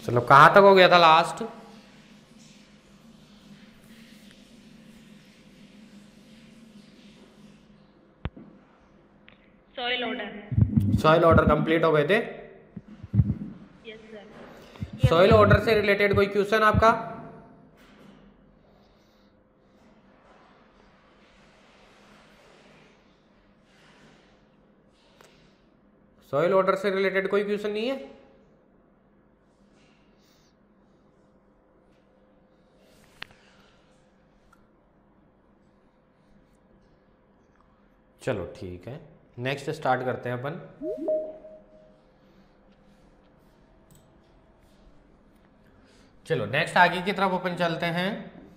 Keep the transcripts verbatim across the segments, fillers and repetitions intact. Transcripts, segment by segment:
चलो कहाँ तक हो गया था last? Soil order. Soil order complete हो गए थे। Yes sir. सॉइल ऑर्डर से रिलेटेड कोई क्वेश्चन आपका? सॉइल ऑर्डर से रिलेटेड कोई क्वेश्चन नहीं है? चलो ठीक है, नेक्स्ट स्टार्ट करते हैं अपन। चलो नेक्स्ट आगे की तरफ अपन चलते हैं।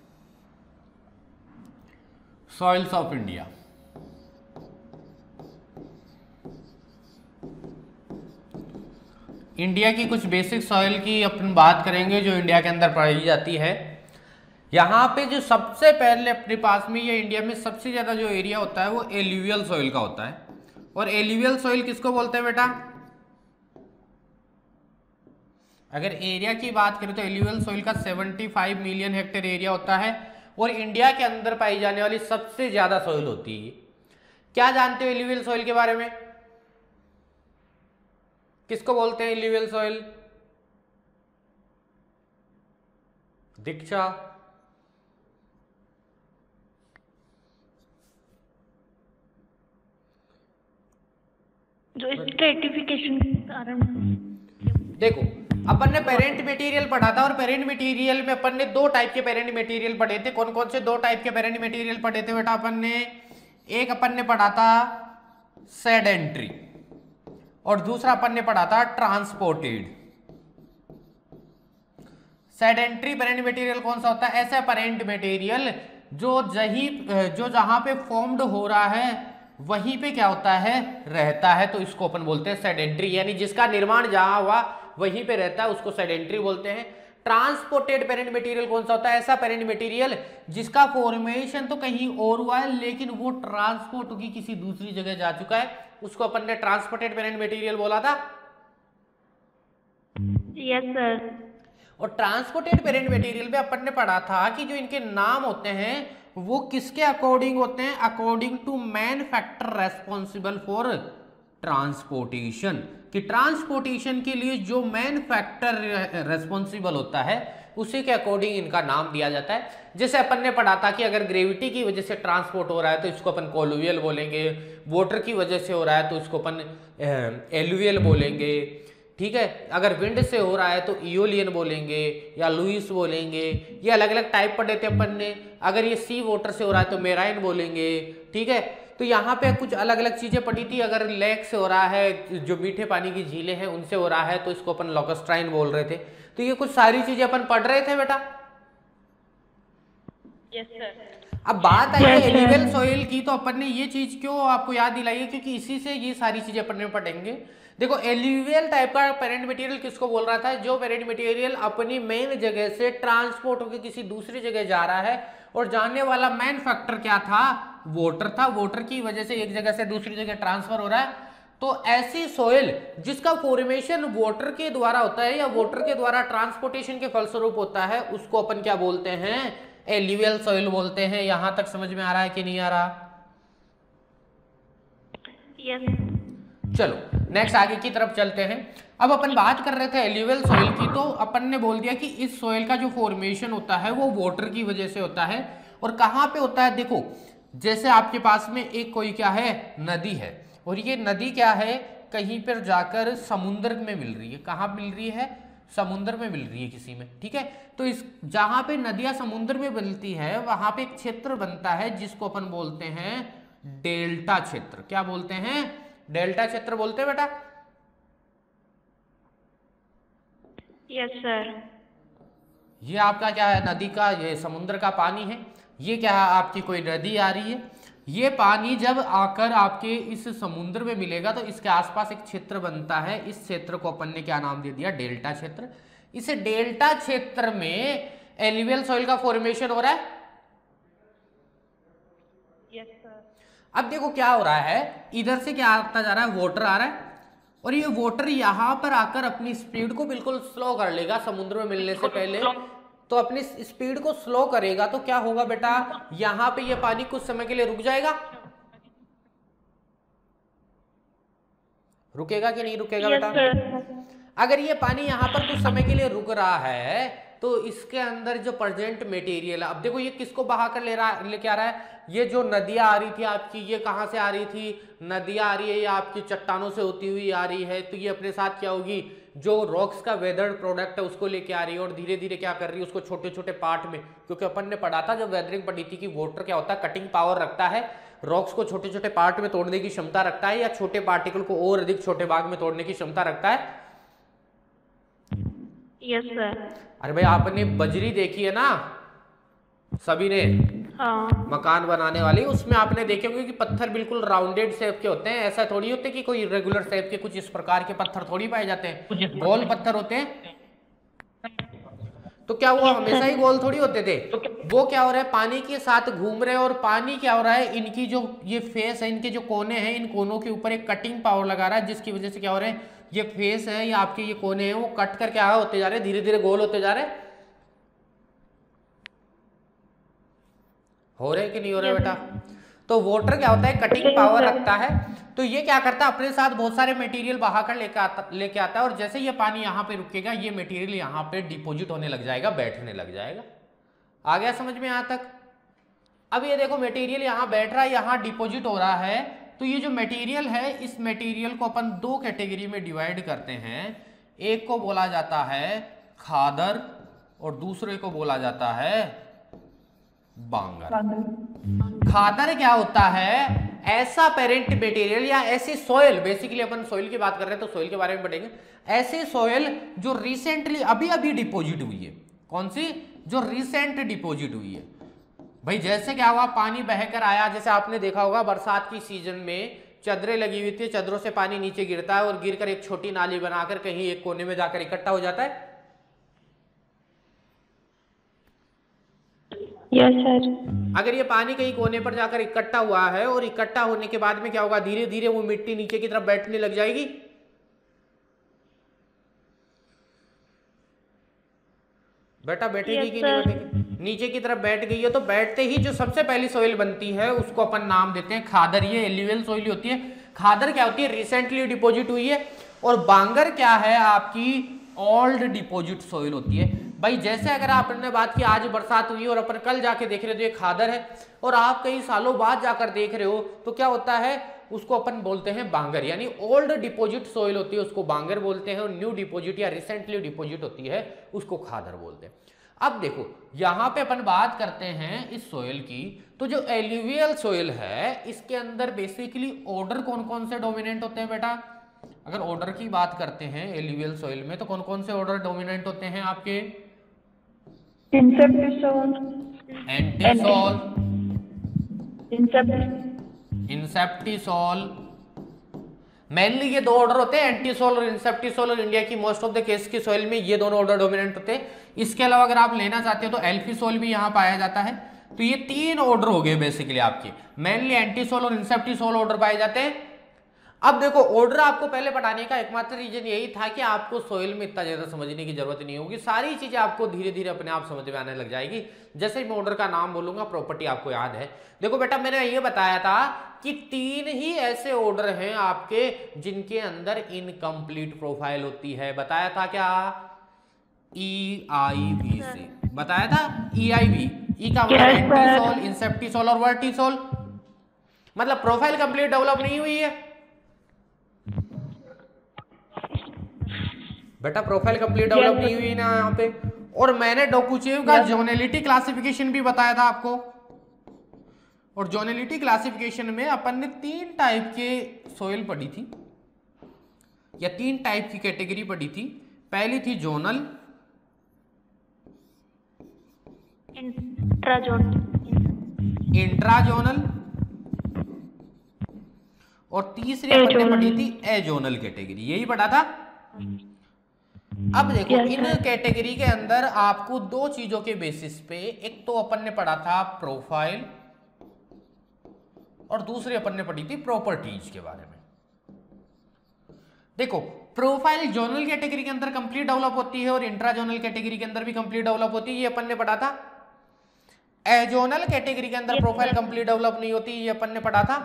Soils of India. इंडिया की कुछ बेसिक सॉइल की अपन बात करेंगे जो इंडिया के अंदर पाई जाती है। यहाँ पे जो सबसे पहले अपने पास में ये इंडिया में सबसे ज़्यादा जो एरिया होता है वो एल्यूवियल सॉइल का होता है। और एल्यूवियल सॉइल किसको बोलते हैं बेटा? अगर एरिया की बात करें तो एल्यूवियल सॉइल का पचहत्तर मिलियन हेक्टेयर एरिया होता है और इंडिया के अंदर पाई जाने वाली सबसे ज़्यादा सॉइल होती है। क्या जानते हो एल्यूवियल सॉइल के बारे में? किसको बोलते हैं एल्यूवियल सॉइल? दीक्षा? जो स्ट्रेटिफिकेशन के कारण। देखो अपन ने पेरेंट मटेरियल पढ़ा था और पेरेंट मटेरियल में अपन ने दो टाइप के पेरेंट मटेरियल पढ़े थे। कौन कौन से दो टाइप के पेरेंट मटेरियल पढ़े थे बेटा अपन ने? एक अपन ने पढ़ा था सेडेंट्री और दूसरा अपन ने पढ़ा था ट्रांसपोर्टेड। सेडेंट्री पेरेंट मटेरियल कौन सा होता है? ऐसा पेरेंट मटेरियल जो जही जो जहां पे फॉर्म्ड हो रहा है वहीं पे क्या होता है? रहता है, तो इसको अपन बोलते हैं सेडेंट्री, यानी जिसका निर्माण जहां हुआ वहीं पे रहता है उसको सेडेंट्री बोलते हैं। ट्रांसपोर्टेड पेरेंट मटेरियल कौन सा होता है? ऐसा पेरेंट मटेरियल जिसका फॉर्मेशन तो कहीं और हुआ है लेकिन वो ट्रांसपोर्ट होगी किसी दूसरी जगह जा चुका है, उसको अपन ने ट्रांसपोर्टेड पेरेंट मटेरियल बोला था। Yes sir. और ट्रांसपोर्टेड पेरेंट मटेरियल में अपन ने पढ़ा था कि जो इनके नाम होते हैं वो किसके अकॉर्डिंग होते हैं? According to main factor responsible for transportation, कि ट्रांसपोर्टेशन के लिए जो मैन फैक्टर रेस्पॉन्सिबल होता है उसी के अकॉर्डिंग इनका नाम दिया जाता है। जैसे अपन ने पढ़ा था कि अगर ग्रेविटी की वजह से ट्रांसपोर्ट हो रहा है तो इसको अपन कोलुवियल बोलेंगे, वाटर की वजह से हो रहा है तो इसको अपन एलुवियल बोलेंगे, ठीक है। अगर विंड से हो रहा है तो इयोलियन बोलेंगे या लुइस बोलेंगे। ये अलग अलग टाइप पढ़े थे अपन ने। अगर ये सी वाटर से हो रहा है तो मेराइन बोलेंगे, ठीक है। तो यहाँ पे कुछ अलग अलग चीजें पढ़ी थी। अगर लेक से हो रहा है, जो मीठे पानी की झीलें हैं उनसे हो रहा है तो इसको अपन लॉकस्ट्राइन बोल रहे थे। तो ये कुछ सारी चीजें अपन पढ़ रहे थे बेटा। Yes sir. अब बात आई है एल्यूवियल सॉइल की, तो अपन ने ये चीज क्यों आपको याद दिलाई है? क्योंकि इसी से ये सारी चीजें अपन ने पढ़ेंगे। देखो एल्यूवियल टाइप का पेरेंट मटेरियल किसको बोल रहा था? जो पेरेंट मटेरियल अपनी मेन जगह से ट्रांसपोर्ट होकर किसी दूसरी जगह जा रहा है और जाने वाला मेन फैक्टर क्या था? वाटर था। वाटर की वजह से एक जगह से दूसरी जगह ट्रांसफर हो रहा है। तो ऐसी सोइल जिसका फॉर्मेशन वाटर के द्वारा होता है या वाटर के द्वारा ट्रांसपोर्टेशन के फलस्वरूप होता है उसको अपन क्या बोलते हैं? एल्यूवियल सॉइल बोलते हैं। यहां तक समझ में आ रहा है कि नहीं आ रहा? यस। चलो नेक्स्ट आगे की तरफ चलते हैं। अब अपन बात कर रहे थे एल्यूवियल सॉइल की, तो अपन ने बोल दिया कि इस सॉइल का जो फॉर्मेशन होता है वो वाटर की वजह से होता है। और कहां पे होता है? देखो जैसे आपके पास में एक कोई क्या है? नदी है, और ये नदी क्या है? कहीं पर जाकर समुद्र में मिल रही है। कहां मिल रही है? समुद्र में मिल रही है किसी में, ठीक है। तो इस जहां पे नदियां समुद्र में मिलती है वहां पे एक क्षेत्र बनता है जिसको अपन बोलते हैं डेल्टा क्षेत्र। क्या बोलते हैं? डेल्टा क्षेत्र बोलते हैं बेटा। Yes sir. ये आपका क्या है? नदी का, ये समुद्र का पानी है। ये क्या है? आपकी कोई नदी आ रही है। ये पानी जब आकर आपके इस समुद्र में मिलेगा तो इसके आसपास एक क्षेत्र बनता है। इस क्षेत्र को अपन ने क्या नाम दे दिया? डेल्टा क्षेत्र। इस डेल्टा क्षेत्र में एल्यूवियल सॉइल का फॉर्मेशन हो रहा है। Yes sir. अब देखो क्या हो रहा है, इधर से क्या आता जा रहा है? वाटर आ रहा है, और ये वाटर यहाँ पर आकर अपनी स्पीड को बिल्कुल स्लो कर लेगा समुद्र में मिलने से पहले। तो अपनी स्पीड को स्लो करेगा तो क्या होगा बेटा, यहाँ पे ये पानी कुछ समय के लिए रुक जाएगा, रुकेगा कि नहीं रुकेगा Yes, बेटा? sir. अगर ये पानी यहाँ पर कुछ समय के लिए रुक रहा है तो इसके अंदर जो प्रेजेंट मटेरियल है, अब देखो ये किसको बहा कर ले रहा लेके आ रहा है, ये जो नदियां आ रही थी आपकी, ये कहाँ से आ रही थी, नदियां आ रही है, ये आपकी चट्टानों से होती हुई आ रही है, तो ये अपने साथ क्या होगी, जो रॉक्स का वेदर्ड प्रोडक्ट है उसको लेके आ रही है और धीरे धीरे क्या कर रही है, उसको छोटे छोटे पार्ट में, क्योंकि अपन ने पढ़ा था जब वेदरिंग पढ़ी थी कि वाटर क्या होता है, कटिंग पावर रखता है, रॉक्स को छोटे छोटे पार्ट में तोड़ने की क्षमता रखता है, या छोटे पार्टिकल को और अधिक छोटे भाग में तोड़ने की क्षमता रखता है। Yes, sir. अरे भाई आपने बजरी देखी है ना सभी ने, हाँ. मकान बनाने वाली, उसमें आपने देखे होंगे कि पत्थर बिल्कुल राउंडेड शेप के होते हैं, ऐसा थोड़ी होते कि कोई रेगुलर शेप के, कुछ इस प्रकार के पत्थर थोड़ी पाए जाते हैं, गोल पत्थर होते हैं। तो क्या वो हमेशा ही गोल थोड़ी होते थे, वो क्या हो रहा है, पानी के साथ घूम रहे हैं, और पानी क्या हो रहा है, इनकी जो ये फेस है, इनके जो कोने हैं, इन कोनों के ऊपर एक कटिंग पावर लगा रहा है, जिसकी वजह से क्या हो रहा है, ये फेस है या आपके ये कोने हैं वो कट कर क्या होते जा रहे हैं, धीरे धीरे गोल होते जा रहे हैं। हो रहे कि नहीं हो रहे बेटा? तो वाटर क्या होता है, कटिंग पावर रखता है, तो ये क्या करता है, अपने साथ बहुत सारे मटेरियल बहाकर लेके आता लेके आता है, और जैसे ये पानी यहाँ पे रुकेगा, ये मटेरियल यहाँ पे डिपोजिट होने लग जाएगा, बैठने लग जाएगा। आ गया समझ में यहाँ तक? अब ये देखो मटेरियल यहाँ बैठ रहा है, यहाँ डिपोजिट हो रहा है, तो ये जो मटेरियल है, इस मटेरियल को अपन दो कैटेगरी में डिवाइड करते हैं, एक को बोला जाता है खादर और दूसरे को बोला जाता है बांगर। खादर क्या होता है, ऐसा पेरेंट मटेरियल या ऐसी सॉइल, बेसिकली अपन सॉइल की बात कर रहे हैं तो सॉइल के बारे में पढ़ेंगे, ऐसी सॉइल जो रिसेंटली अभी अभी डिपोजिट हुई है। कौन सी? जो रिसेंट डिपोजिट हुई है। भाई जैसे क्या हुआ, पानी बहकर आया, जैसे आपने देखा होगा बरसात की सीजन में चदरें लगी हुई थी, चदरों से पानी नीचे गिरता है और गिरकर एक छोटी नाली बनाकर कहीं एक कोने में जाकर इकट्ठा हो जाता है। Yes, sir. अगर ये पानी कहीं कोने पर जाकर इकट्ठा हुआ है, और इकट्ठा होने के बाद में क्या होगा, धीरे धीरे वो मिट्टी नीचे की तरफ बैठने लग जाएगी। बेटा बैठेगी Yes, कि नहीं sir. बैठेगी? नीचे की तरफ बैठ गई है, तो बैठते ही जो सबसे पहली सॉइल बनती है उसको अपन नाम देते हैं खादर। ये एल्यूवियल सॉइल होती है। खादर क्या होती है, रिसेंटली डिपोजिट हुई है, और बांगर क्या है, आपकी ओल्ड डिपोजिट सॉइल होती है। भाई जैसे अगर आपने बात की आज बरसात हुई और अपन कल जाके देख रहे हो तो ये खादर है, और आप कई सालों बाद जाकर देख रहे हो तो क्या होता है, उसको अपन बोलते हैं बांगर, यानी ओल्ड डिपोजिट सॉइल होती है उसको बांगर बोलते हैं, और न्यू डिपोजिट या रिसेंटली डिपोजिट होती है उसको खादर बोलते हैं। अब देखो यहां पे अपन बात करते हैं इस सोइल की, तो जो एल्यूवियल सोइल है इसके अंदर बेसिकली ऑर्डर कौन कौन से डोमिनेंट होते हैं बेटा? अगर ऑर्डर की बात करते हैं एल्यूवियल सोइल में, तो कौन कौन से ऑर्डर डोमिनेंट होते हैं आपके? Inceptisol. Entisol, Incept. Inceptisol, mainly ये दो ऑर्डर होते हैं, एंटीसोल और इंसेप्टिसोल, और इंडिया की मोस्ट ऑफ द केस की सोइल में ये दोनों ऑर्डर डोमिनेंट होते हैं। इसके अलावा अगर आप लेना चाहते हो तो एल्फिसोल भी यहाँ पाया जाता है। तो ये तीन ऑर्डर हो गए बेसिकली आपके, मेनली एंटीसोल और इंसेप्टिसोल ऑर्डर पाए जाते हैं। अब देखो ऑर्डर आपको पहले पढ़ाने का एकमात्र रीजन यही था कि आपको सोइल में इतना ज्यादा समझने की जरूरत नहीं होगी, सारी चीजें आपको धीरे धीरे अपने आप समझ में आने लग जाएगी। जैसे मैं ऑर्डर का नाम बोलूंगा, प्रॉपर्टी आपको याद है। देखो बेटा मैंने ये बताया था कि तीन ही ऐसे ऑर्डर हैं आपके जिनके अंदर इनकम्प्लीट प्रोफाइल होती है। बताया था क्या? ई आई वी से बताया था, ई आई वी। ई का मतलब एंटीसोल, इंसेप्टिसोल और वर्टिसोल, मतलब प्रोफाइल कंप्लीट डेवलप नहीं हुई है बेटा, प्रोफाइल कंप्लीट डेवलप नहीं हुई ना यहाँ पे। और मैंने डोकुचेव का जोनेलिटी क्लासिफिकेशन भी बताया था आपको, और जोनेलिटी क्लासिफिकेशन में अपन ने तीन टाइप के सोइल पढ़ी थी, या तीन टाइप की कैटेगरी पढ़ी थी। पहली थी जोनल, इंट्राजोनल, इंट्राजोनल, और तीसरी अपन ने पढ़ी थी एजोनल कैटेगरी। यही पढ़ा था। अब देखो इन कैटेगरी के अंदर आपको दो चीजों के बेसिस पे, एक तो अपन ने पढ़ा था प्रोफाइल, और दूसरी अपन ने पढ़ी थी प्रॉपर्टीज के बारे में। देखो प्रोफाइल जोनल कैटेगरी के अंदर कंप्लीट डेवलप होती है और इंट्रा जोनल कैटेगरी के अंदर भी कंप्लीट डेवलप होती है, ये अपन ने पढ़ा था। एजोनल कैटेगरी के अंदर प्रोफाइल कंप्लीट डेवलप नहीं होती, ये अपन ने पढ़ा था।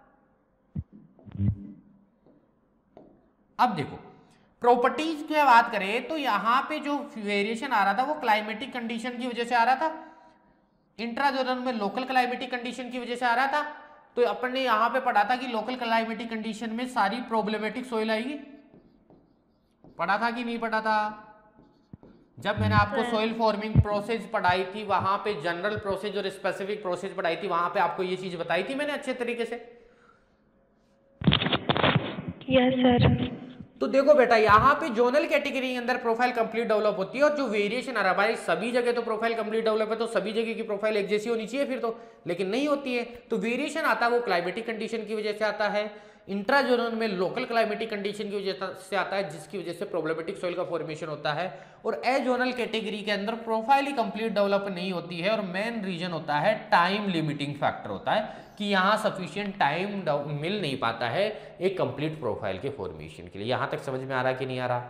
अब देखो प्रॉपर्टीज की बात करें तो यहां पे जो वेरिएशन आ रहा था वो क्लाइमेटिक कंडीशन की वजह से आ रहा था, इंट्राजोनल में लोकल क्लाइमेटिक कंडीशन की वजह से आ रहा था। तो अपन ने यहां पे पढ़ा था कि लोकल क्लाइमेटिक कंडीशन में सारी प्रॉब्लमेटिक सोइल आएगी, पढ़ा था कि नहीं पढ़ा था? जब मैंने आपको सोइल फॉर्मिंग प्रोसेस पढ़ाई थी वहां पे जनरल प्रोसेस और स्पेसिफिक प्रोसेस पढ़ाई थी, वहां पे आपको ये चीज बताई थी मैंने अच्छे तरीके से। Yes sir. तो देखो बेटा यहाँ पे जोनल कैटेगरी के अंदर प्रोफाइल कंप्लीट डेवलप होती है और जो वेरिएशन आ रहा है भाई सभी जगह तो प्रोफाइल कंप्लीट डेवलप है तो सभी जगह की प्रोफाइल एक जैसी होनी चाहिए फिर तो, लेकिन नहीं होती है। तो वेरिएशन आता है वो क्लाइमेटिक कंडीशन की वजह से आता है, इंट्राजोनल में लोकल क्लाइमेटिक कंडीशन की वजह से आता है जिसकी वजह से प्रॉब्लमेटिक सॉइल का फॉर्मेशन होता है, और एजोनल कैटेगरी के अंदर प्रोफाइल ही कंप्लीट डेवलप नहीं होती है। और मेन रीजन होता है टाइम लिमिटिंग फैक्टर होता है कि यहाँ सफिशिएंट टाइम मिल नहीं पाता है एक कंप्लीट प्रोफाइल के फॉर्मेशन के लिए। यहां तक समझ में आ रहा कि नहीं आ रहा?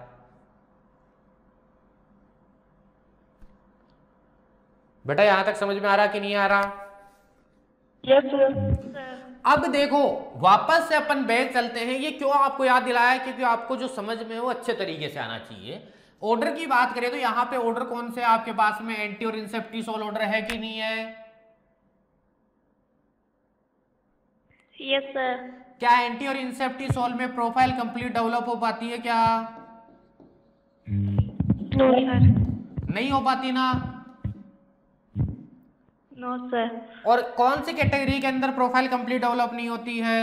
बेटा यहां तक समझ में आ रहा कि नहीं आ रहा? Yes sir. अब देखो वापस से अपन बैक चलते हैं। ये क्यों आपको याद दिलाया? क्योंकि आपको जो समझ में है वो अच्छे तरीके से आना चाहिए। ऑर्डर की बात करें तो यहाँ पे ऑर्डर कौन से आपके पास में एंटी और इंसेप्टिसोल ऑर्डर है कि नहीं है? Yes sir. क्या एंटी और इंसेप्टिसोल में प्रोफाइल कंप्लीट डेवलप हो पाती है क्या? No sir. नहीं हो पाती ना? No sir. और कौन सी कैटेगरी के अंदर प्रोफाइल कंप्लीट डेवलप नहीं होती है?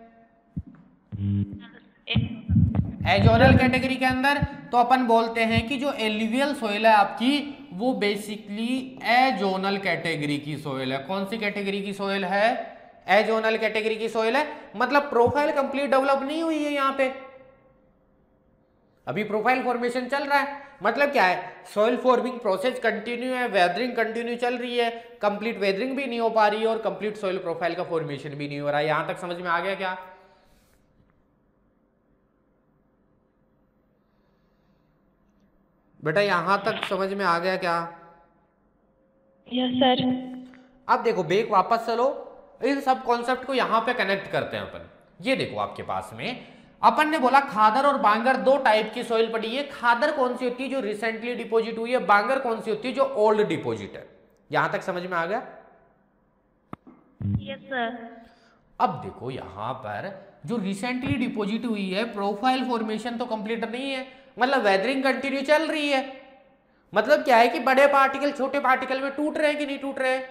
एजोनल कैटेगरी के अंदर। तो अपन बोलते हैं कि जो एलुवियल सोइल है आपकी वो बेसिकली एजोनल कैटेगरी की सोइल है। कौन सी कैटेगरी की सोइल है? एजोनल कैटेगरी की सोइल है। मतलब प्रोफाइल कंप्लीट डेवलप नहीं हुई है यहाँ पे, अभी प्रोफाइल फॉर्मेशन चल रहा है। मतलब क्या है? सॉइल फॉर्मिंग प्रोसेस कंटिन्यू है, वेदरिंग कंटिन्यू चल रही है, कंप्लीट वेदरिंग भी नहीं हो पा रही है और कंप्लीट सॉइल प्रोफाइल का फॉर्मेशन भी नहीं हो रहा है। यहां तक समझ में आ गया क्या? बेटा यहां तक समझ में आ गया क्या? Yes sir. अब देखो बेक वापस चलो, इन सब कॉन्सेप्ट को यहां पे कनेक्ट करते हैं अपन। ये देखो आपके पास में अपन ने बोला खादर और बांगर दो टाइप की सॉइल पड़ी है। खादर कौन सी होती है? जो रिसेंटली डिपॉजिट हुई है। बांगर कौन सी होती है? जो ओल्ड डिपॉजिट है। यहां तक समझ में आ गया? Yes sir. अब देखो यहां पर जो रिसेंटली डिपॉजिट हुई है प्रोफाइल फॉर्मेशन तो कंप्लीट नहीं है, मतलब वेदरिंग कंटिन्यू चल रही है। मतलब क्या है कि बड़े पार्टिकल छोटे पार्टिकल में टूट रहे हैं कि नहीं टूट रहे?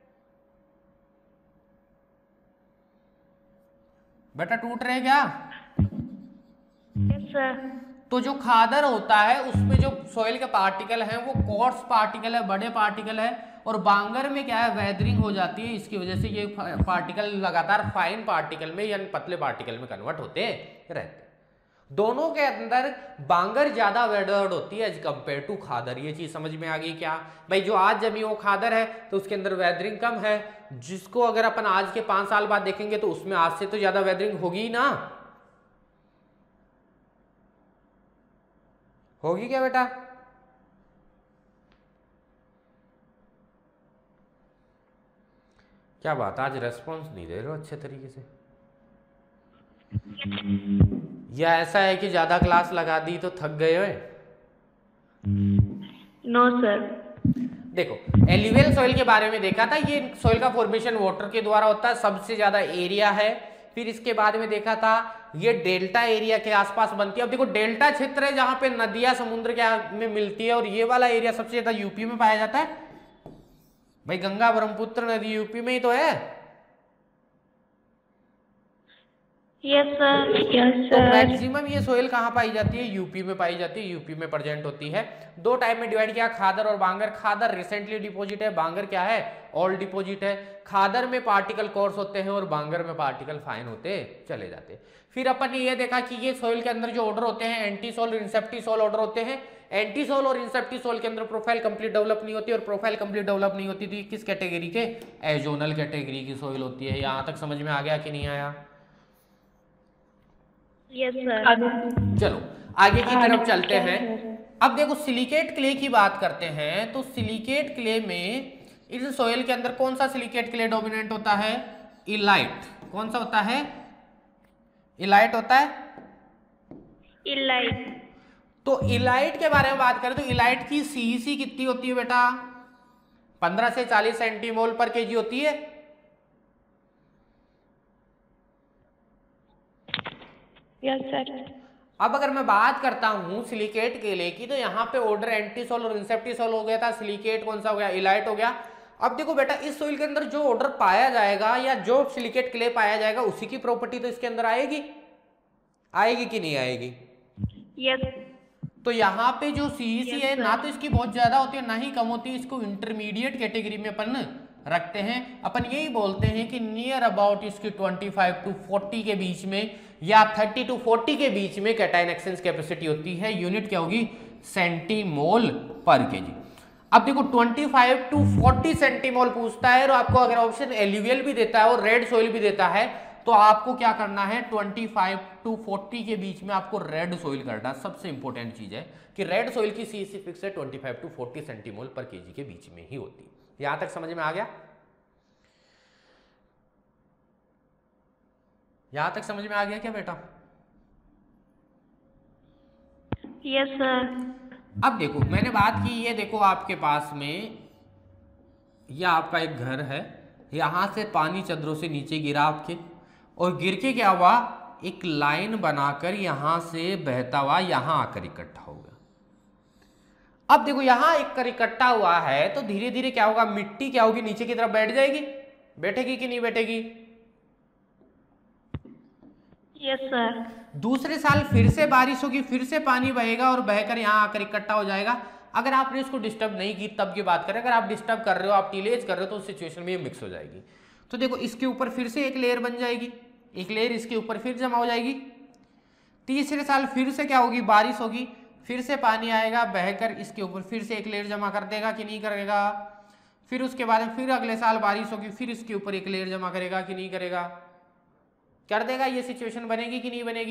बेटा टूट रहे क्या? Yes sir. तो जो खादर होता है उसमें जो सॉइल के पार्टिकल हैं वो कोर्स पार्टिकल है, बड़े पार्टिकल है, और बांगर में क्या है वेदरिंग हो जाती है। इसकी वजह से ये पार्टिकल लगातार फाइन पार्टिकल में यानी पतले पार्टिकल में कन्वर्ट होते रहते हैं। दोनों के अंदर बांगर ज्यादा वेदर्ड होती है एज कंपेयर टू खादर। ये चीज समझ में आ गई क्या भाई? जो आज जमी वो खादर है तो उसके अंदर वेदरिंग कम है, जिसको अगर अपन आज के पांच साल बाद देखेंगे तो उसमें आज से तो ज्यादा वेदरिंग होगी ही ना। होगी क्या बेटा? क्या बात, आज रेस्पॉन्स नहीं दे रहे हो अच्छे तरीके से? या ऐसा है कि ज्यादा क्लास लगा दी तो थक गए हो? No sir. देखो एल्यूवियल सॉइल के बारे में देखा था। ये सॉइल का फॉर्मेशन वाटर के द्वारा होता है, सबसे ज्यादा एरिया है। फिर इसके बाद में देखा था ये डेल्टा एरिया के आसपास बनती है। अब देखो डेल्टा क्षेत्र है जहां पे नदियां समुद्र के में मिलती है, और ये वाला एरिया सबसे ज्यादा यूपी में पाया जाता है। भाई गंगा ब्रह्मपुत्र नदी यूपी में ही तो है। Yes sir. यस तो सर। मैक्सिमम ये सोइल कहाँ पाई जाती है? यूपी में पाई जाती है, यूपी में प्रेजेंट होती है। दो टाइप में डिवाइड किया, खादर और बांगर। खादर रिसेंटली डिपॉजिट है, बांगर क्या है? ओल्ड डिपॉजिट है। खादर में पार्टिकल कोर्स होते हैं और बांगर में पार्टिकल फाइन होते चले जाते हैं। फिर अपन ने ये देखा कि ये सोइल के अंदर जो ऑर्डर होते हैं एंटीसोल और इंसेप्टिसोल ऑर्डर होते हैं। एंटीसोल और इंसेप्टिसोल के अंदर प्रोफाइल कंप्लीट डेवलप नहीं होती, और प्रोफाइल कंप्लीट डेवलप नहीं होती थी किस कैटेगरी के? एजोनल कैटेगरी की सोइल होती है। यहां तक समझ में आ गया कि नहीं आया? Yes, sir. चलो आगे की तरफ चलते हैं। अब देखो सिलिकेट क्ले की बात करते हैं, तो सिलिकेट क्ले में इस सोयल के अंदर कौन सा सिलिकेट क्ले डोमिनेंट होता है? इलाइट। कौन सा होता है? इलाइट होता है। इलाइट। तो इलाइट के बारे में बात करें तो इलाइट की सीईसी कितनी होती है बेटा? पंद्रह से चालीस सेंटीमोल पर केजी होती है। Yes sir. अब अगर मैं बात करता हूं सिलिकेट केले की, तो यहाँ पे ऑर्डर एंटीसोल और इंसेप्टिसोल हो गया था, सिलिकेट कौन सा हो गया? इलाइट हो गया। अब देखो बेटा इस सोइल के अंदर जो ऑर्डर पाया जाएगा या जो सिलिकेट क्ले पाया जाएगा उसी की प्रॉपर्टी तो इसके अंदर आएगी, आएगी कि नहीं आएगी? यस। तो यहाँ पे जो सीईसी Yes, है sir. ना तो इसकी बहुत ज्यादा होती है ना ही कम होती है, इसको इंटरमीडिएट कैटेगरी में अपन रखते हैं। अपन यही बोलते हैं कि नियर अबाउट इसकी पच्चीस टू चालीस के बीच में या तीस टू चालीस के बीच में कैटायन एक्सचेंज कैपेसिटी होती है। यूनिट क्या होगी? सेंटीमोल पर केजी। अब देखो पच्चीस टू चालीस सेंटीमोल पूछता है और आपको अगर ऑप्शन एल्यूवियल भी देता है और रेड सोइल भी देता है तो आपको क्या करना है? पच्चीस टू चालीस के बीच में आपको रेड सोइल करना। सबसे इंपॉर्टेंट चीज है कि रेड सोइल की सीईसी फिक्स है पच्चीस टू चालीस सेंटीमोल पर केजी के बीच में ही होती है। यहां तक समझ में आ गया? यहां तक समझ में आ गया क्या बेटा? Yes sir. अब देखो मैंने बात की, ये देखो आपके पास में यह आपका एक घर है, यहां से पानी चद्रों से नीचे गिरा आपके, और गिर के क्या हुआ? एक लाइन बनाकर यहां से बहता हुआ यहां आकर इकट्ठा हो गया। अब देखो यहां एक कर इकट्ठा हुआ है तो धीरे धीरे क्या होगा? मिट्टी क्या होगी? नीचे की तरफ बैठ जाएगी। बैठेगी कि नहीं बैठेगी? Yes sir. दूसरे साल फिर से बारिश होगी, फिर से पानी बहेगा और बहकर यहां आकर इकट्ठा हो जाएगा। अगर आपने इसको डिस्टर्ब नहीं की तब की बात करें, अगर आप डिस्टर्ब कर रहे हो, आप टीलेज कर रहे हो, तो उस सिचुएशन में ये मिक्स हो जाएगी। तो देखो इसके ऊपर फिर से एक लेयर बन जाएगी, एक लेयर इसके ऊपर फिर जमा हो जाएगी। तीसरे साल फिर से क्या होगी? बारिश होगी, फिर से पानी आएगा, बहकर इसके ऊपर फिर से एक लेयर जमा कर देगा कि नहीं करेगा? फिर उसके बाद फिर अगले साल बारिश होगी, फिर इसके ऊपर एक लेयर जमा करेगा कि नहीं करेगा? कर देगा। ये सिचुएशन बनेगी कि नहीं बनेगी?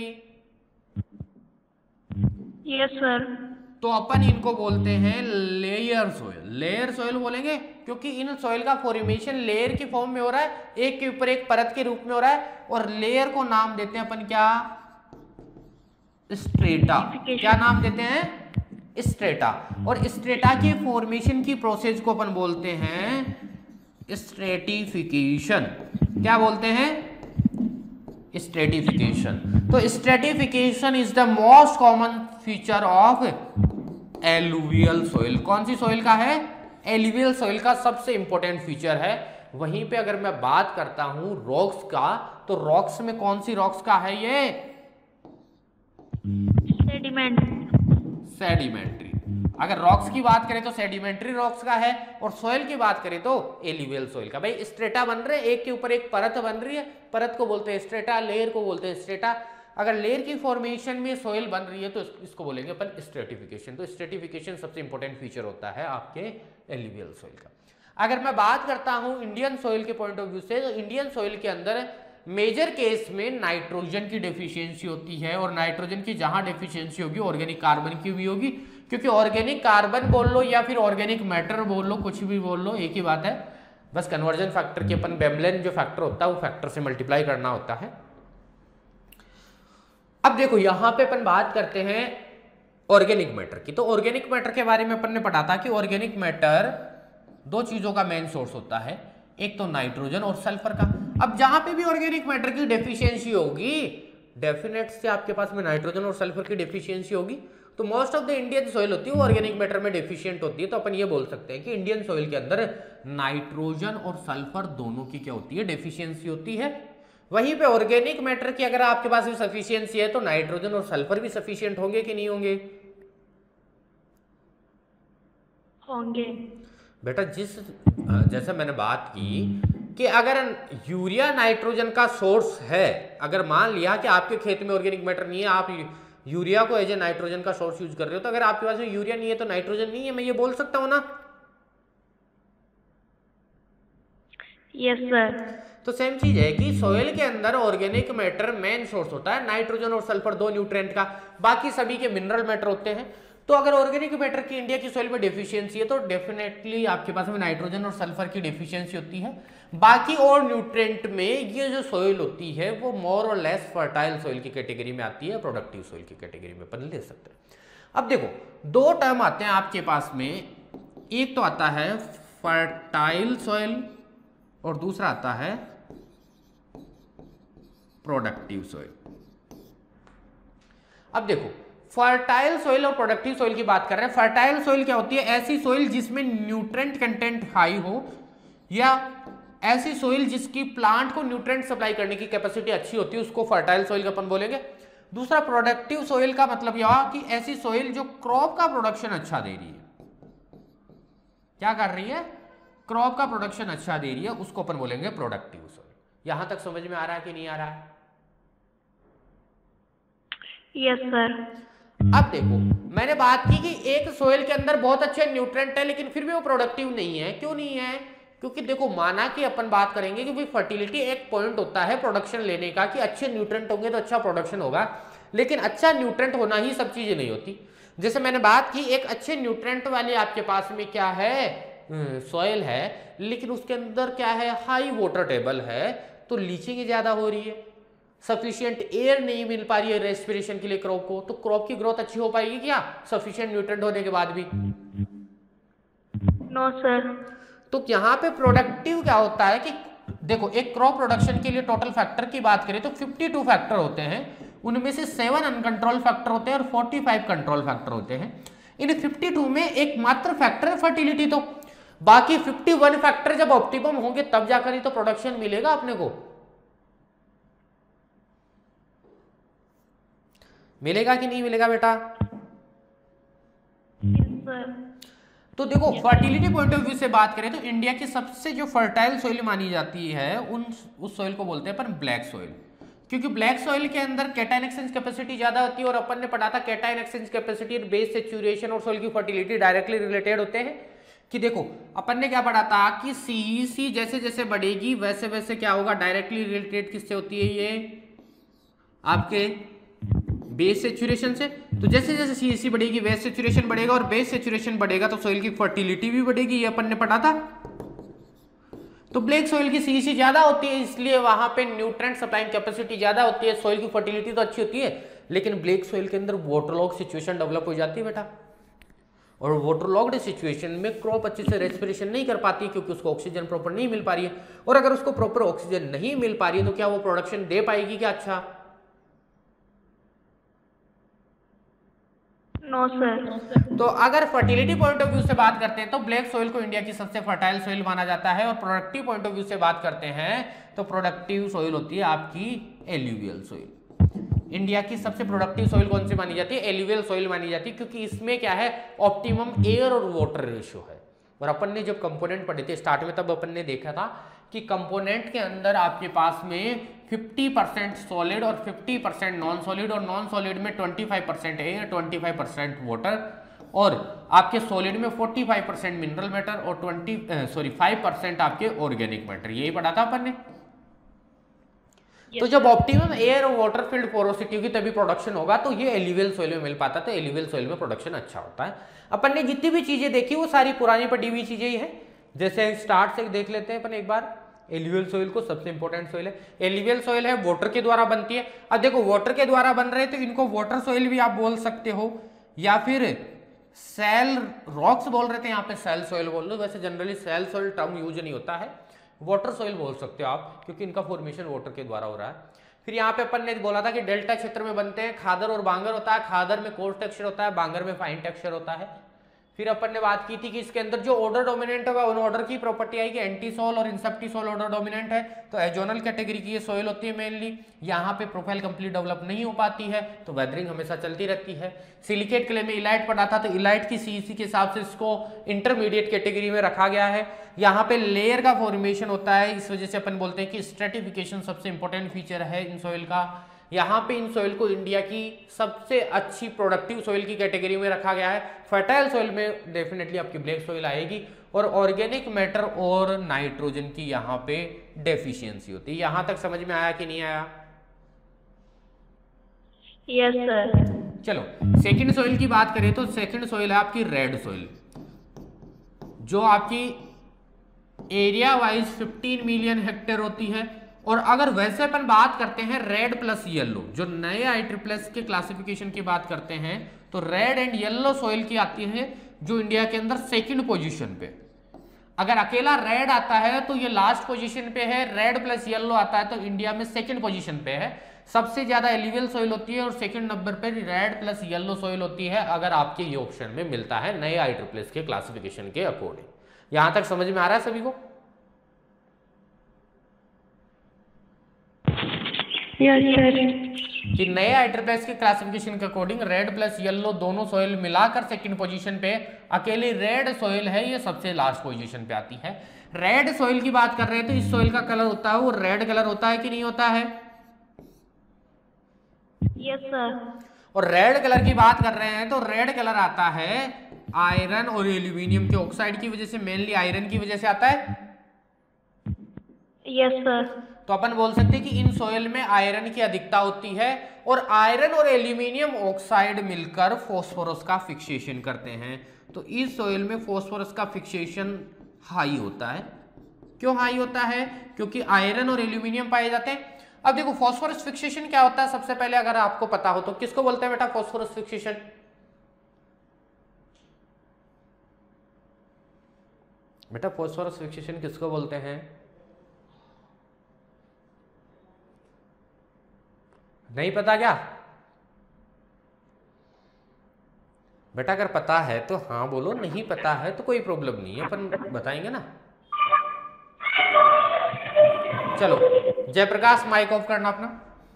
Yes sir. तो अपन इनको बोलते हैं लेयर सोयल। लेयर सोयल बोलेंगे क्योंकि इन सोयल का फॉर्मेशन लेयर के फॉर्म में हो रहा है, एक के ऊपर एक परत के रूप में हो रहा है, और लेयर को नाम देते हैं अपन क्या? स्ट्रेटा। क्या नाम देते हैं? स्ट्रेटा। और स्ट्रेटा के फॉर्मेशन की प्रोसेस को अपन बोलते हैं स्ट्रेटिफिकेशन। क्या बोलते हैं? स्ट्रेटिफिकेशन। तो stratification is the most common feature of alluvial soil. कौन सी सोइल का है? एलुवियल सोइल का सबसे इंपॉर्टेंट फीचर है। वहीं पे अगर मैं बात करता हूं रॉक्स का, तो रॉक्स में कौन सी रॉक्स का है ये? सेडिमेंट। सेडिमेंट्री। अगर रॉक्स की बात करें तो सेडिमेंट्री रॉक्स का है, और सोयल की बात करें तो एलुवियल सोइल का। भाई स्ट्रेटा बन रहे हैं, एक के ऊपर एक परत बन रही है, परत को बोलते हैं स्ट्रेटा, लेयर को बोलते हैं स्ट्रेटा। अगर लेयर की फॉर्मेशन में सोइल बन रही है तो इसको बोलेंगे अपन स्ट्रेटिफिकेशन। तो स्ट्रेटिफिकेशन सबसे इंपॉर्टेंट फीचर होता है आपके एलुवियल सोइल का। अगर मैं बात करता हूं इंडियन सोइल के पॉइंट ऑफ व्यू से, तो इंडियन सोइल के अंदर मेजर केस में नाइट्रोजन की डेफिशिएंसी होती है, और नाइट्रोजन की जहां डेफिशिएंसी होगी ऑर्गेनिक कार्बन की भी होगी, क्योंकि ऑर्गेनिक कार्बन बोल लो या फिर ऑर्गेनिक मैटर बोल लो, कुछ भी बोल लो, एक ही बात है। बस कन्वर्जन फैक्टर के अपन वेवलेंथ जो फैक्टर होता है वो फैक्टर से मल्टीप्लाई करना होता है। अब देखो यहां पे अपन बात करते हैं ऑर्गेनिक मैटर की। तो ऑर्गेनिक मैटर के बारे में अपन ने पढ़ा था कि ऑर्गेनिक मैटर दो चीजों का मेन सोर्स होता है, एक तो नाइट्रोजन और सल्फर का। अब जहां पे भी ऑर्गेनिक मैटर की डेफिशिएंसी होगी, डेफिनेट से आपके पास में नाइट्रोजन और सल्फर की डेफिशिएंसी होगी, तो most of the Indian soil होती है वो ऑर्गेनिक मैटर में डेफिशिएंट होती है। तो अपन ये बोल सकते हैं कि इंडियन सॉइल के अंदर नाइट्रोजन और सल्फर दोनों की क्या होती है? डेफिशिएंसी होती है। वहीं पे ऑर्गेनिक मैटर की अगर आपके पास भी सफिशिएंसी है तो नाइट्रोजन और सल्फर भी सफिशिएंट होंगे कि नहीं होंगे? होंगे। बेटा जिस जैसे मैंने बात की कि अगर यूरिया नाइट्रोजन का सोर्स है, अगर मान लिया कि आपके खेत में ऑर्गेनिक मैटर नहीं है, आप यूरिया को एज ए नाइट्रोजन का सोर्स यूज कर रहे हो, तो अगर आपके पास में यूरिया नहीं है तो नाइट्रोजन नहीं है, मैं ये बोल सकता हूं ना? Yes sir. तो सेम चीज है कि सोइल के अंदर ऑर्गेनिक मैटर मेन सोर्स होता है, नाइट्रोजन और सल्फर दो न्यूट्रिएंट का, बाकी सभी के मिनरल मैटर होते हैं। तो अगर ऑर्गेनिक मैटर की इंडिया की सोइल में डेफिशिएंसी है तो डेफिनेटली आपके पास में नाइट्रोजन और सल्फर की डेफिशिएंसी होती है। बाकी और न्यूट्रिएंट में ये जो सोइल होती है वो मोर और लेस फर्टाइल सोइल की कैटेगरी में आती है, प्रोडक्टिव सोइल की कैटेगरी में अपन ले सकते हैं। अब देखो दो टर्म आते हैं आपके पास में, एक तो आता है फर्टाइल सोइल और दूसरा आता है प्रोडक्टिव सोइल। अब देखो फर्टाइल सोइल और प्रोडक्टिव सोइल की बात कर रहे हैं। फर्टाइल सोइल क्या होती है? ऐसी सोइल जिसमें न्यूट्रिएंट कंटेंट हाई हो, या ऐसी सोइल जिसकी प्लांट को न्यूट्रिएंट सप्लाई करने की कैपेसिटी अच्छी होती है, उसको फर्टाइल सोइल का अपन बोलेंगे। दूसरा प्रोडक्टिव सोइल का मतलब यह कि ऐसी सोइल जो क्रॉप का प्रोडक्शन अच्छा दे रही है, क्या कर रही है? क्रॉप का प्रोडक्शन अच्छा दे रही है, उसको अपन बोलेंगे प्रोडक्टिव सोइल। यहां तक समझ में आ रहा है कि नहीं आ रहा है? Yes sir. अब देखो मैंने बात की कि एक सोइल के अंदर बहुत अच्छे न्यूट्रिएंट है लेकिन फिर भी वो प्रोडक्टिव नहीं है। क्यों नहीं है? क्योंकि देखो माना कि अपन बात करेंगे कि भाई फर्टिलिटी एक पॉइंट होता है प्रोडक्शन लेने का, कि अच्छे न्यूट्रिएंट होंगे तो अच्छा प्रोडक्शन होगा, लेकिन अच्छा न्यूट्रिएंट होना ही सब चीजें नहीं होती। जैसे मैंने बात की एक अच्छे न्यूट्रिएंट वाले आपके पास में क्या है? सॉइल है, लेकिन उसके अंदर क्या है? हाई वाटर टेबल है, तो लीचिंग ज्यादा हो रही है, सफिशिएंट एयर नहीं मिल पा रही है रेस्पिरेशन के लिए क्रॉप को, तो क्रॉप की ग्रोथ अच्छी हो पाएगी क्या सफिशिएंट न्यूट्रिएंट होने के बाद भी? No sir. तो यहाँ पे प्रोडक्टिव क्या होता है कि देखो एक क्रॉप प्रोडक्शन के लिए टोटल फैक्टर की बात करें तो बावन फैक्टर होते हैं, उनमें से सेवन अनकंट्रोल फैक्टर होते हैं और पैंतालीस कंट्रोल फैक्टर होते हैं। इन बावन में एक मात्र फैक्टर है फर्टिलिटी, तो बाकी इक्यावन फैक्टर जब ऑप्टिमम होंगे तब जाकर ही तो प्रोडक्शन मिलेगा अपने को। मिलेगा कि नहीं मिलेगा बेटा? तो देखो फर्टिलिटी पॉइंट ऑफ व्यू से बात करें तो इंडिया की सबसे जो फर्टाइल सोइल मानी जाती है उन उस सोइल को बोलते हैं अपन ब्लैक सोइल, क्योंकि ब्लैक सोइल के अंदर कैटायन एक्सचेंज कैपेसिटी ज्यादा होती है। और अपन ने पढ़ा था cation exchange capacity, base saturation और सोइल की फर्टिलिटी डायरेक्टली रिलेटेड होते हैं। कि देखो अपन ने क्या पढ़ा था कि सीईसी जैसे जैसे बढ़ेगी वैसे वैसे क्या होगा? डायरेक्टली रिलेटेड किससे होती है? ये आपके बेस सेचुरेशन से। तो जैसे जैसे सीईसी बढ़ेगी बेस सेचुरेशन बढ़ेगा, और बेस सेचुरेशन बढ़ेगा तो सोइल की फर्टिलिटी भी बढ़ेगी, ये अपन ने पढ़ा था। तो ब्लैक सोइल की सीईसी ज्यादा होती है, इसलिए वहां पे न्यूट्रिएंट सप्लाइंग कैपेसिटी ज्यादा होती है, सोइल की फर्टिलिटी तो अच्छी होती है, लेकिन ब्लैक सोइल के अंदर वाटरलॉग सिचुएशन डेवलप हो जाती है बेटा। और वाटरलॉग्ड सिचुएशन में क्रॉप अच्छे से रेस्पिरेशन नहीं कर पाती क्योंकि उसको ऑक्सीजन प्रॉपर नहीं मिल पा रही है। और अगर उसको प्रॉपर ऑक्सीजन नहीं मिल पा रही है तो क्या वो प्रोडक्शन दे पाएगी क्या? अच्छा नो सर। तो अगर फर्टिलिटी पॉइंट ऑफ व्यू से बात करते हैं तो ब्लैक सोइल को इंडिया की सबसे फर्टाइल सोइल माना जाता है। और प्रोडक्टिव पॉइंट ऑफ व्यू से बात करते हैं तो प्रोडक्टिव सोइल होती है आपकी एल्यूवियल सोइल। इंडिया की सबसे प्रोडक्टिव सोइल कौन सी मानी जाती है? एल्यूवियल सोइल मानी जाती है, क्योंकि इसमें क्या है? ऑप्टिमम एयर और वाटर रेशियो है। और अपन ने जब कंपोनेंट पढ़े थे स्टार्ट में तब अपन ने देखा था कि कंपोनेंट के अंदर आपके पास में पचास परसेंट सॉलिड और पचास परसेंट नॉन सॉलिड, और नॉन सॉलिड में पच्चीस परसेंट एयर, पच्चीस परसेंट वाटर, और आपके सॉलिड में पैंतालीस परसेंट मिनरल मैटर और बीस सॉरी पाँच परसेंट आपके ऑर्गेनिक मैटर। यही पढ़ा था अपन ने। तो जब ऑप्टिमम एयर और वाटर फील्ड पोरोसिटी होगी तभी प्रोडक्शन होगा, तो ये एल्यूवियल सोइल में मिल पाता, तो एल्यूवियल सोइल में प्रोडक्शन अच्छा होता है। अपन ने जितनी भी चीजें देखी वो सारी पुरानी पड़ी हुई चीजें ही है। जैसे स्टार्ट से देख लेते हैं अपन एक बार। एल्यूवियल सोइल को सबसे इंपॉर्टेंट सोइल है। एल्यूवियल सोइल है वाटर के द्वारा बनती है। अब देखो वाटर के द्वारा बन रहे हैं तो इनको वाटर सोइल भी आप बोल सकते हो, या फिर सेल रॉक्स बोल रहे थे, यहाँ पे सेल सोइल बोल लो। वैसे जनरली सेल सोइल टर्म यूज नहीं होता है, वाटर सोइल बोल सकते हो आप, क्योंकि इनका फॉर्मेशन वाटर के द्वारा हो रहा है। फिर यहाँ पे अपन ने बोला था कि डेल्टा क्षेत्र में बनते हैं। खादर और बांगर होता है, खादर में कोर्स टेक्सचर होता है, बांगर में फाइन टेक्सचर होता है। फिर अपन ने बात की थी कि इसके अंदर जो ऑर्डर डोमिनेंट होगा उन ऑर्डर की प्रॉपर्टी आएगी एंटीसोल और इंसेप्टिसोल ऑर्डर डोमिनेंट है, तो एजोनल कैटेगरी की ये सोइल होती है मेनली। यहाँ पे प्रोफाइल कंप्लीट डेवलप नहीं हो पाती है, तो वेदरिंग हमेशा चलती रहती है। सिलिकेट क्ले में इलाइट पड़ा था, तो इलाइट की सीईसी के हिसाब से इसको इंटरमीडिएट कैटेगरी में रखा गया है। यहाँ पे लेयर का फॉर्मेशन होता है, इस वजह से अपन बोलते हैं कि स्ट्रेटिफिकेशन सबसे इंपॉर्टेंट फीचर है इन सोइल का। यहाँ पे इन सॉइल को इंडिया की सबसे अच्छी प्रोडक्टिव सॉइल की कैटेगरी में रखा गया है। फर्टाइल सॉइल में डेफिनेटली आपकी ब्लैक सॉइल आएगी और ऑर्गेनिक मैटर और नाइट्रोजन की यहाँ पे डेफिशिएंसी होती है। यहाँ तक समझ में आया कि नहीं आया? Yes sir. चलो सेकंड सॉइल की बात करें तो सेकंड सॉइल है आपकी रेड सॉइल, जो आपकी एरिया वाइज पंद्रह मिलियन हेक्टेयर होती है। और अगर वैसे अपन बात करते हैं रेड प्लस येलो, जो नए आई ट्रिपल की क्लासिफिकेशन की बात करते हैं, तो रेड एंड येलो सॉइल की आती है जो इंडिया के अंदर सेकंड पोजीशन पे। अगर अकेला रेड आता है तो ये लास्ट पोजीशन पे है, रेड प्लस येलो आता है तो इंडिया में सेकंड पोजीशन पे है। सबसे ज्यादा एलिवियल सॉइल होती है और सेकंड नंबर पे रेड प्लस येलो सॉइल होती है, अगर आपके ये ऑप्शन में मिलता है नए आई ट्रिपल के क्लासिफिकेशन के अकॉर्डिंग। यहां तक समझ में आ रहा है सभी को? Yes sir. कि नए आई ट्रिपल के क्लासिफिकेशन के अकॉर्डिंग रेड प्लस येलो दोनों सॉइल मिलाकर सेकंड पोजीशन पे, अकेली रेड सॉइल है ये सबसे लास्ट पोजीशन पे आती है। रेड सॉइल की बात कर रहे हैं तो इस सॉइल का कलर होता है वो रेड कलर होता है कि नहीं होता है? Yes sir. और रेड कलर की बात कर रहे हैं तो रेड कलर आता है आयरन और एल्यूमिनियम के ऑक्साइड की वजह से, मेनली आयरन की वजह से आता है। Yes sir. तो अपन बोल सकते हैं कि इन सॉइल में आयरन की अधिकता होती है और आयरन और एल्यूमिनियम ऑक्साइड मिलकर फॉस्फोरस का फिक्सेशन करते हैं। तो इस सॉइल में फॉस्फोरस का फिक्सेशन हाई होता है। क्यों हाई होता है? क्योंकि आयरन और एल्यूमिनियम पाए जाते हैं। अब देखो फॉस्फोरस फिक्सेशन क्या होता है, सबसे पहले अगर आपको पता हो तो किसको बोलते हैं बेटा फॉस्फोरस फिक्सेशन? बेटा फॉस्फोरस फिक्सेशन किसको बोलते हैं? नहीं पता क्या बेटा? अगर पता है तो हाँ बोलो, नहीं पता है तो कोई प्रॉब्लम नहीं है, अपन बताएंगे ना। चलो जयप्रकाश माइक ऑफ करना अपना।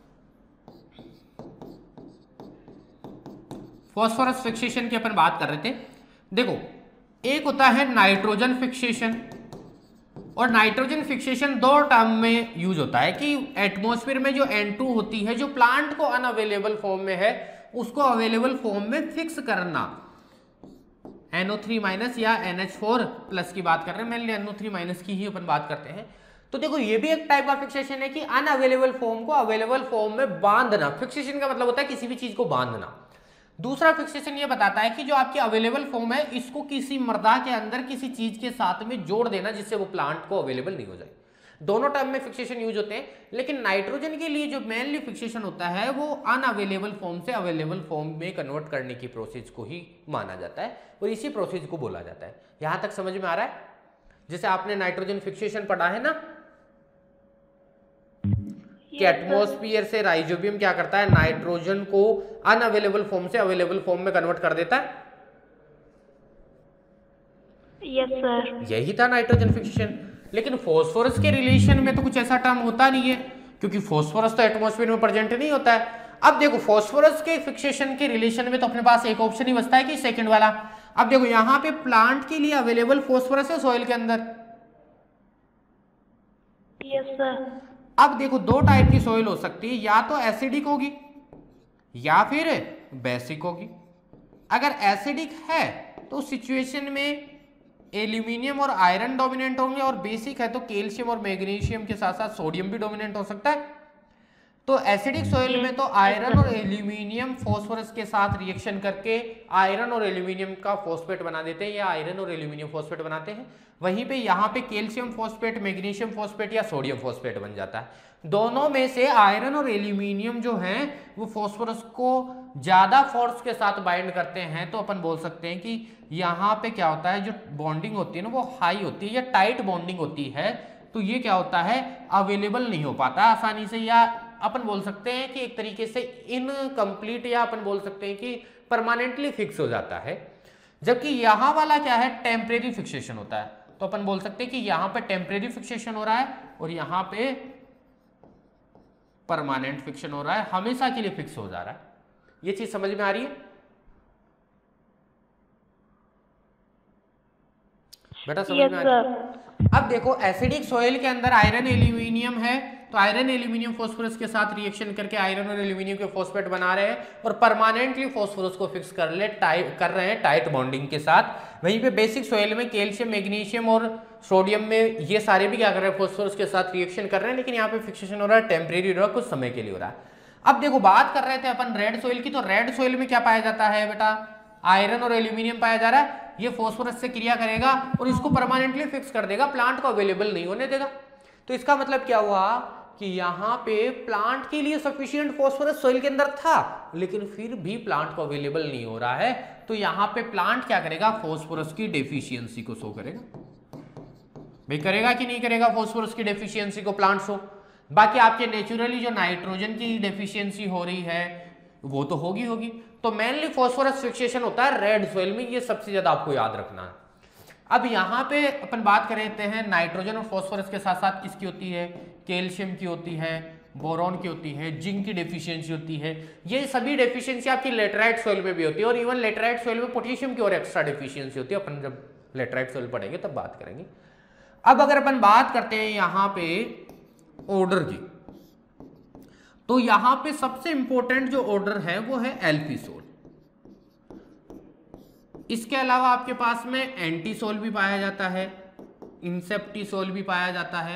फॉस्फोरस फिक्सेशन की अपन बात कर रहे थे। देखो एक होता है नाइट्रोजन फिक्सेशन, और नाइट्रोजन फिक्सेशन दो टर्म में यूज होता है कि एटमॉस्फेयर में जो एन टू होती है, जो प्लांट को अनअवेलेबल फॉर्म में है उसको अवेलेबल फॉर्म में फिक्स करना। एन ओ थ्री माइनस या एन एच फोर प्लस की बात कर रहे हैं, mainly N O three minus की ही अपन बात करते हैं। तो देखो ये भी एक टाइप का फिक्सेशन है कि अनअवेलेबल फॉर्म को अवेलेबल फॉर्म में बांधना। फिक्सेशन का मतलब होता है किसी भी चीज को बांधना। दूसरा फिक्सेशन ये बताता है कि जो आपकी अवेलेबल फॉर्म है इसको किसी मर्दा के अंदर किसी चीज के साथ में जोड़ देना जिससे वो प्लांट को अवेलेबल नहीं हो जाए। दोनों टर्म में फिक्सेशन यूज होते हैं, लेकिन नाइट्रोजन के लिए जो मेनली फिक्सेशन होता है वो अनअवेलेबल फॉर्म से अवेलेबल फॉर्म में कन्वर्ट करने की प्रोसेस को ही माना जाता है और इसी प्रोसेस को बोला जाता है। यहां तक समझ में आ रहा है? जैसे आपने नाइट्रोजन फिक्सेशन पढ़ा है ना कि एटमॉस्फेयर से राइजोबियम क्या करता है, नाइट्रोजन को अनअवेलेबल फॉर्म से अवेलेबल फॉर्म में कन्वर्ट कर देता है। Yes sir. यही था नाइट्रोजन फिक्सेशन। लेकिन फॉस्फोरस के रिलेशन में तो कुछ ऐसा टर्म होता नहीं है, क्योंकि फॉस्फोरस तो एटमॉस्फेयर में प्रेजेंट नहीं होता है। अब देखो फॉस्फोरस के फिक्सेशन के रिलेशन में तो अपने पास एक ऑप्शन ही बचता है कि सेकंड वाला। अब देखो यहां पे प्लांट के लिए अवेलेबल फॉस्फोरस है सॉइल के अंदर। Yes sir. अब देखो दो टाइप की सॉइल हो सकती है, या तो एसिडिक होगी या फिर बेसिक होगी। अगर एसिडिक है तो सिचुएशन में एल्यूमिनियम और आयरन डोमिनेंट होंगे, और बेसिक है तो कैल्शियम और मैग्नीशियम के साथ साथ सोडियम भी डोमिनेंट हो सकता है। तो एसिडिक सॉइल में तो आयरन और एल्यूमिनियम फॉस्फोरस के साथ रिएक्शन करके आयरन और एल्यूमिनियम का फॉस्फेट बना देते हैं, या आयरन और एल्यूमिनियम फॉस्फेट बनाते हैं। वहीं पे यहाँ पे कैल्शियम फॉस्फेट, मैग्नीशियम फॉस्फेट या सोडियम फॉस्फेट बन जाता है। दोनों में से आयरन और एल्यूमिनियम जो है वो फॉस्फोरस को ज्यादा फोर्स के साथ बाइंड करते हैं, तो अपन बोल सकते हैं कि यहाँ पे क्या होता है, जो बॉन्डिंग होती है ना वो हाई होती है या टाइट बॉन्डिंग होती है। तो ये क्या होता है, अवेलेबल नहीं हो पाता आसानी से, या अपन बोल सकते हैं कि एक तरीके से इनकम्प्लीट, या अपन बोल सकते हैं कि परमानेंटली फिक्स हो जाता है। जबकि यहाँ वाला क्या है, टेम्परेरी फिक्सेशन होता है। तो अपन बोल सकते हैं कि यहाँ पे टेम्परेरी फिक्सेशन हो रहा है और यहाँ पे परमानेंट फिक्सेशन हो रहा है, हमेशा के लिए फिक्स हो जा रहा है। ये चीज समझ में आ रही है बेटा? समझ में आ रही है? अब देखो एसिडिक सॉइल के अंदर आयरन एल्यूमिनियम है तो आयरन एल्यूमिनियम फॉस्फोरस के साथ रिएक्शन करके आयरन और एल्यूमिनियम के फॉस्फेट बना रहे हैं और परमानेंटली फॉस्फोरस को फिक्स कर ले टाइट कर रहे हैं टाइट बॉन्डिंग के साथ। वहीं पे बेसिक सॉइल में कैल्शियम, मैग्नीशियम और सोडियम में ये सारे भी क्या कर रहे हैं, फॉस्फोरस के साथ रिएक्शन कर रहे हैं, लेकिन यहाँ पे फिक्सेशन हो रहा है, टेम्परेरी हो रहा है, कुछ समय के लिए हो रहा है। अब देखो बात कर रहे थे अपन रेड सॉइल की, तो रेड सॉइल में क्या पाया जाता है बेटा, आयरन और एल्यूमिनियम पाया जा रहा है। ये फॉस्फोरस से क्रिया करेगा और इसको परमानेंटली फिक्स कर देगा, प्लांट को अवेलेबल नहीं होने देगा। तो इसका मतलब क्या हुआ कि यहाँ पे प्लांट के लिए सफिशिएंट फॉस्फोरस सॉइल के अंदर था, लेकिन फिर भी प्लांट को अवेलेबल नहीं हो रहा है। तो यहाँ पे प्लांट क्या करेगा, फॉस्फोरस की डेफिशिएंसी को शो करेगा। भाई करेगा कि नहीं करेगा फॉस्फोरस की डेफिशिएंसी को प्लांट शो। बाकी आपके नेचुरली जो नाइट्रोजन की डेफिशिएंसी हो रही है वो तो होगी होगी। तो मेनली फॉस्फोरस फिक्सेशन होता है रेड सॉइल में, ये सबसे ज्यादा आपको याद रखना है। अब यहाँ पे अपन बात कर रहे हैं नाइट्रोजन और फॉस्फोरस के साथ साथ किसकी होती है, कैल्शियम की होती है, बोरॉन की होती है, जिंक की डेफिशिएंसी होती है। ये सभी डेफिशिएंसी आपकी लेटराइट सॉइल में भी होती है और इवन लेटराइट सॉइल में पोटेशियम की और एक्स्ट्रा डेफिशिएंसी होती है। अपन जब लेटराइट सॉइल पढ़ेंगे तब बात करेंगे। अब अगर अपन बात करते हैं यहाँ पे ऑर्डर की, तो यहां पे सबसे इंपॉर्टेंट जो ऑर्डर है वो है एल्फिसोल। इसके अलावा आपके पास में एंटीसोल भी पाया जाता है, इंसेप्टिसोल भी पाया जाता है,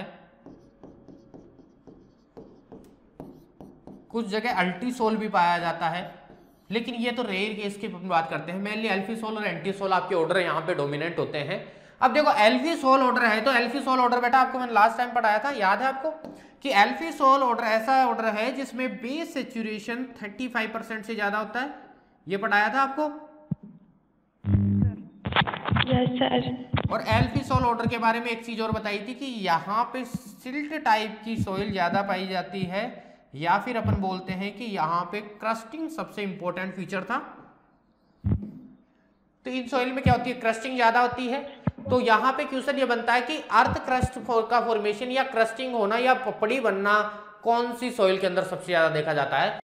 कुछ जगह अल्टीसोल भी पाया जाता है, लेकिन ये तो रेयर केस की बात करते हैं। मेनली एल्फिसोल और एंटीसोल आपके ऑर्डर यहां पे डोमिनेंट होते हैं। अब देखो एल्फिसोल ऑर्डर है, तो एल्फिसोल ऑर्डर बेटा आपको मैंने लास्ट टाइम पढ़ाया था, याद है आपको कि एल्फिसोल ऑर्डर ऐसा ऑर्डर है जिसमें बेस सैचुरेशन पैंतीस परसेंट से ज्यादा होता है। ये पढ़ाया था आपको। Yes sir. और एल्फिसोल ऑर्डर के बारे में एक चीज और बताई थी कि यहाँ पे सिल्ट टाइप की सॉइल ज्यादा पाई जाती है, या फिर अपन बोलते हैं कि यहाँ पे क्रस्टिंग सबसे इंपॉर्टेंट फीचर था। तो इन सॉइल में क्या होती है, क्रस्टिंग ज्यादा होती है। तो यहाँ पे क्वेश्चन ये बनता है कि अर्थ क्रस्ट का फॉर्मेशन या क्रस्टिंग होना या पपड़ी बनना कौन सी सॉइल के अंदर सबसे ज्यादा देखा जाता है।